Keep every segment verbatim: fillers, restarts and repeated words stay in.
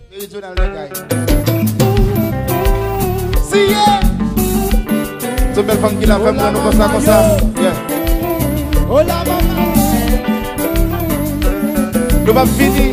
Original guy. See ya. So belle femme qui l'a fait pour nous comme ça, comme ça. Yeah. Hola maman. Nous va finir.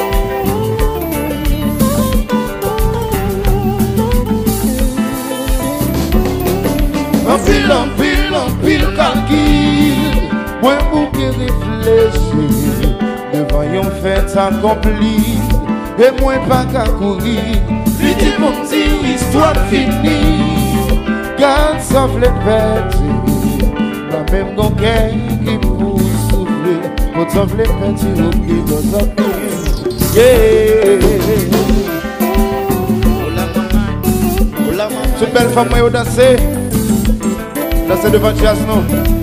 En pile, en pile, en pile calcul. Moi pour qui réfléchir devant yon fait accompli. Et moi pas qu'à courir. Vite mon petit histoire finie. Garde sauf les petits. La même gonquet qui pour souffler. Pour sauf les petits ou qui doivent sortir. Yeah. Hola maman. Hola maman. C'est belle femme moi au danser. Danser devant jazz non.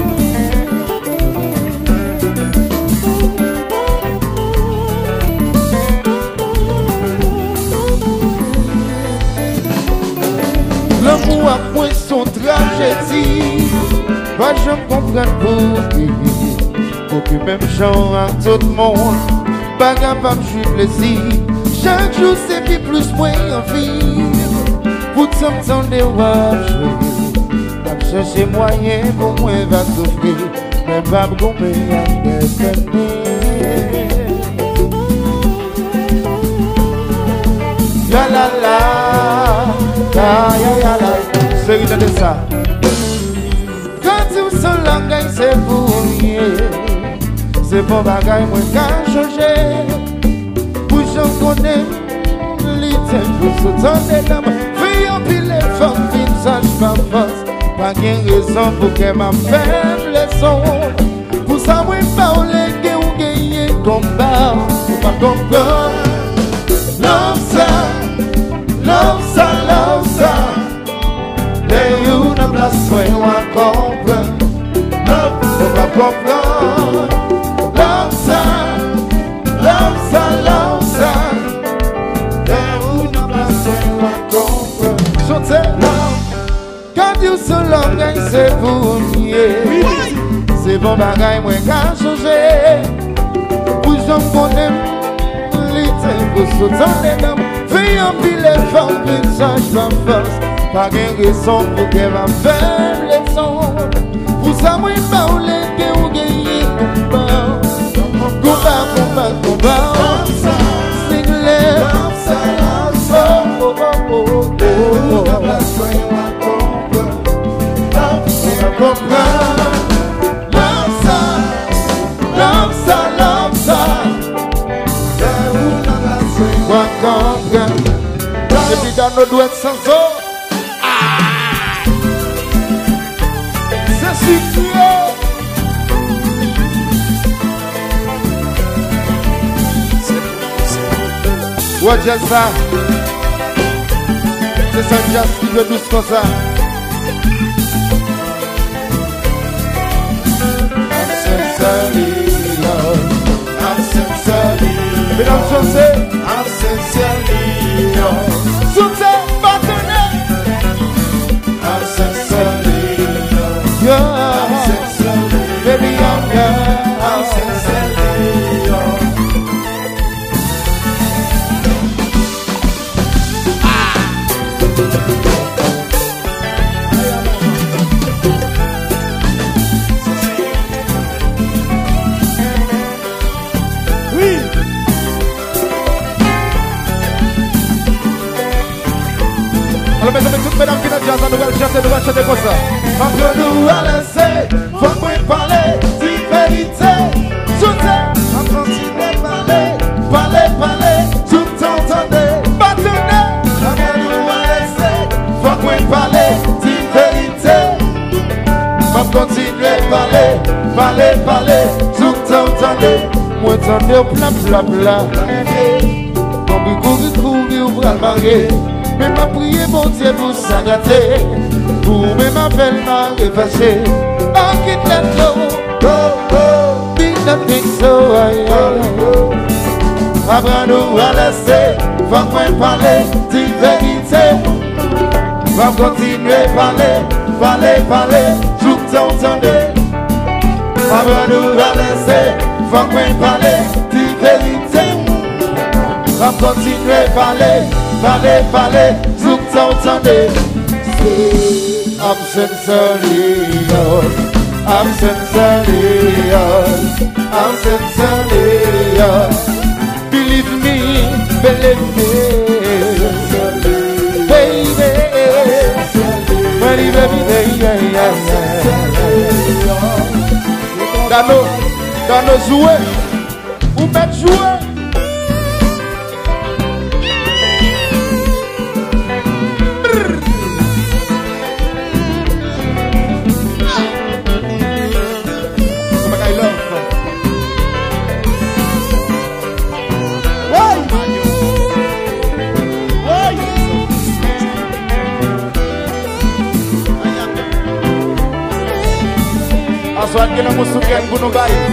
L'amour a point son tragédie. Pas je comprends pour qui. Pour que même genre à tout le monde. Pas capable de jouer plaisir. Chaque jour c'est plus plus moins en vie. Pour t'entendre des jouer. Pas chercher moyen pour moi va souffrir. Mais pas me gommer à m'étonner. Ya la la. Ah, ya, ya, la. C'est une de ça. Quand tu sens l'engagement, c'est pour rien. C'est pour bagaille, moi, qu'à changer. Pour j'en connais, l'idée, pour se tendre dans ma vie, en pile, les femmes, visage, ma force. Pas qu'une raison pour qu'elle m'a fait leçon. Pour ça, moi, parler, que ou gagner combat. Pour pas comprendre. Love ça. Love ça, love ça. There you no place where you want to comprendre. Love, faut pas comprendre. Love ça, love ça, love ça. There you no place where you want to comprendre. Chantez, love. Quand you so long, c'est pour nier. C'est bon bagaille, moi, qu'à changer. Pour j'en connais, l'idée, pour sauter les dames. Fais un pilet fort, visage ma force. Pas de raison pour qu'elle m'a fait leçon. Pour ça, moi, il m'a oublié que vous gagnez combat. Combat, combat, combat. Sing les. Oh, oh, oh, oh, oh, oh. Love ça, love ça, love ça. Depuis dans nos doigts sans eau. C'est sucré. Ouais, j'ai ça. C'est ça, jazz qui veut douce comme ça. I'm sincerely yours. I'm sincerely yours. Mesdames, chancez. I'm sincerely yours. Soutien, partenaire. I'm sincerely yours. Yeah. I'm sincerely yours. Baby, I'm yours. I'm sincerely yours. Ah. Oui. Alors mesdames et toutes mesdames qui nous jazz, nous allons chanter, nous allons chanter comme ça. Entre nous à laisser, faut qu'on parler, dit vérité. Soutien, on continue de parler, parler, parler, tout entendez. Partenaire, entre nous à laisser, faut qu'on parler, dit vérité. On continue de parler, parler, parler, tout entendez. Moi entendez au plat, plat, plat. Mon courir, courir, ouvre le marié. Mais m'a prié mon Dieu pour s'agater. Pour même appel m'a effacé. I can't let go. Go, go. Be nothing so I am. Apprends-nous à laisser. Faut qu'on parler, dit vérité. Va continuer à parler, parler, parler. Tout entendez. Apprends-nous à laisser. Faut qu'on parler, dit vérité. I'm continuer à parler, parler, parler, zouk ça entendez. I'm sincere, I'm sincere, I'm sincere. Believe me, believe me, baby, baby, baby, yeah, yeah, yeah. Dans nos, dans nos jouets, vous mettez jouer. Aswan que não musuh yang gunung baik.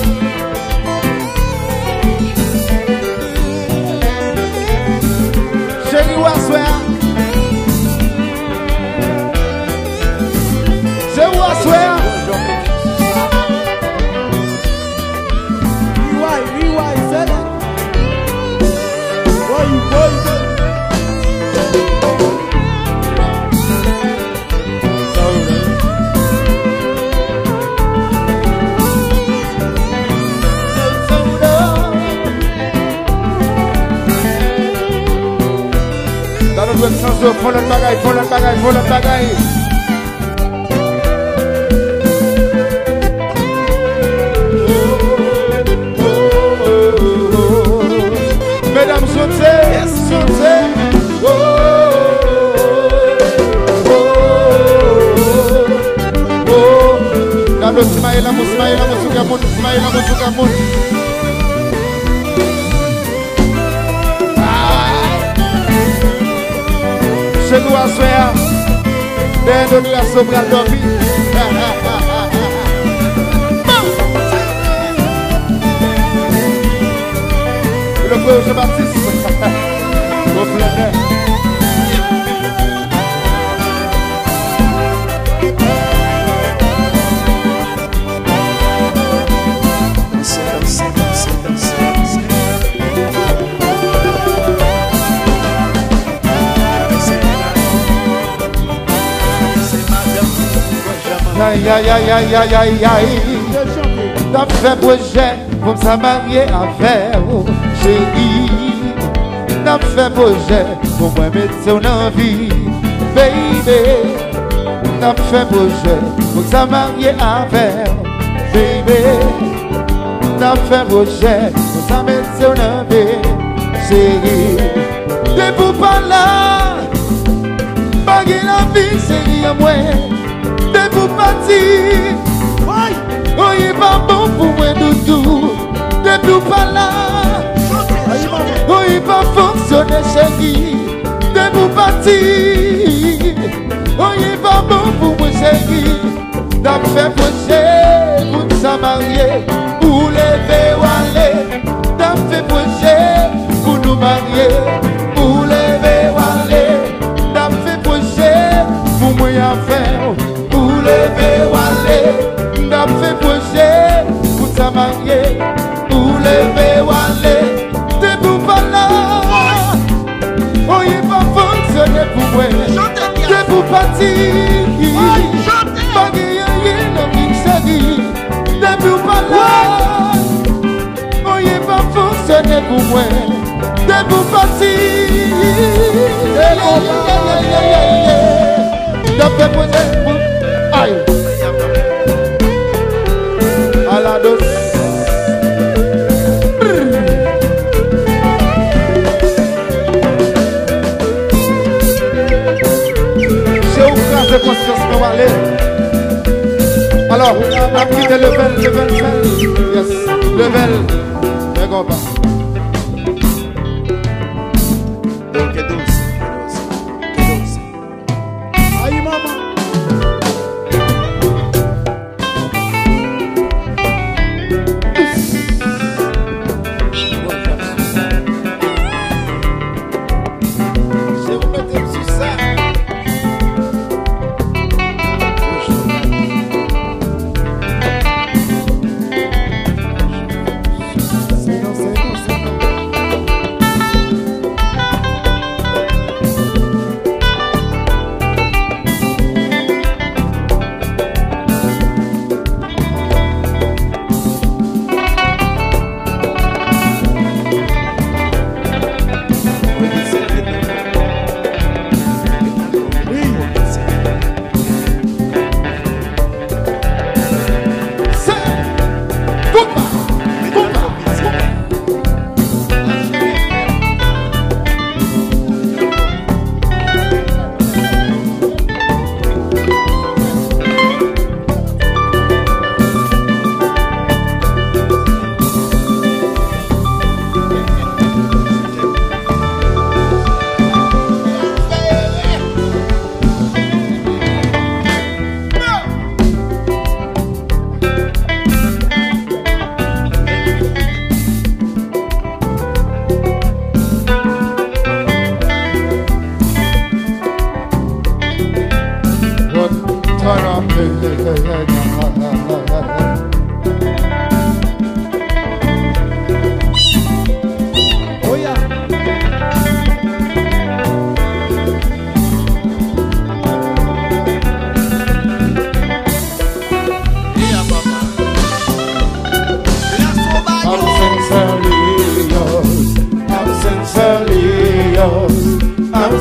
Chérie Waswea, Chérie Waswea. Rewind, rewind, say that. Boy, you boy. Follow the bagay, follow the bagay, follow the bagay. Mesdames, sautez, sautez. Oh, oh, oh, oh. Dalo smile, amo smile, amo suka mun, smile, amo suka mun. Je dois faire des données à sobre à dormir. Le projet Baptiste, au plein air. Aïe aïe aïe aïe aïe aïe aïe. T'as fait projet pour me marier avec vous, chérie. T'as fait projet pour me mettre en vie, baby. T'as fait projet pour me marier avec vous, baby. T'as fait projet pour me mettre en vie, chérie. T'es pour pas là, baguer la vie, chérie, à moi. T'es pour partir, oh il pas bon pour moi du tout. T'es pour pas là, oh il pas fonctionner chérie. T'es pour partir, oh il pas bon pour moi chérie. T'as fait projet pour nous marier, pour lever ou aller. T'as fait projet pour nous marier, pour lever ou aller. T'as fait projet pour moi faire. Lever ou aller, n'a fait projet pour ta marier. Pour lever ou aller, t'es pour pas là. Oh, il va fonctionner pour moi. T'es pour partir. Pas gagner dans une série. T'es pour pas là. Oh, il va fonctionner pour moi. T'es pour partir. N'a fait projet pour aïe, à la dose. J'ai ouvert de conscience pour aller. Alors, on a quitté le level, level, level. Yes, level. Mais go pas. Que douce, que douce. Aïe, maman. Senhor, Senhor.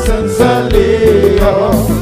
sincerely, oh.